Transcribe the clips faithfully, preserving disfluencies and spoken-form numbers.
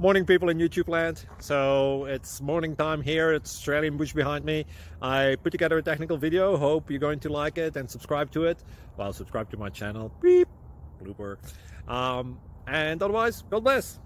Morning, people in YouTube land. So it's morning time here. It's Australian bush behind me. I put together a technical video. Hope you're going to like it and subscribe to it. Well, subscribe to my channel. Beep. Blooper. Um, and otherwise, God bless.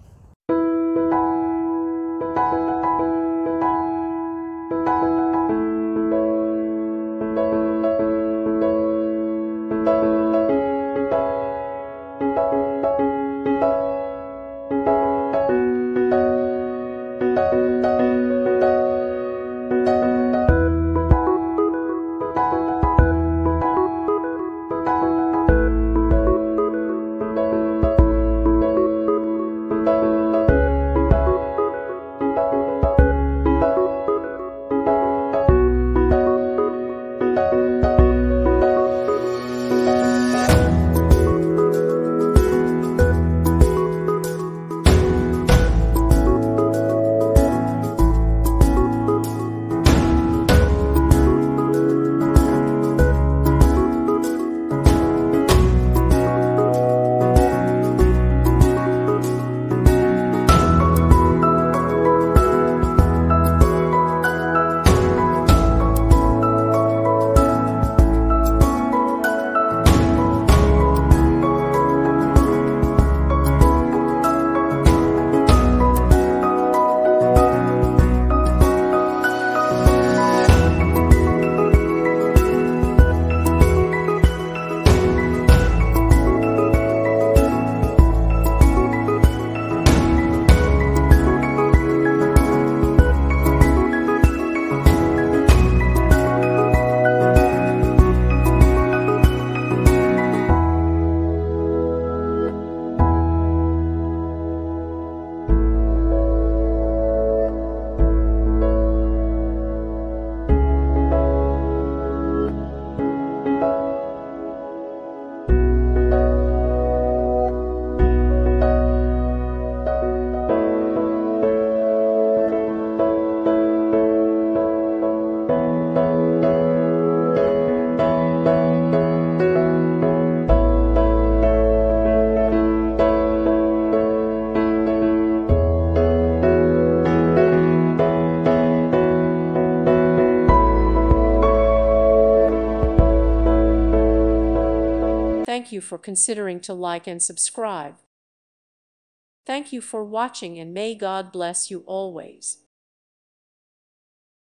Thank you for considering to like and subscribe. Thank you for watching, and may God bless you always.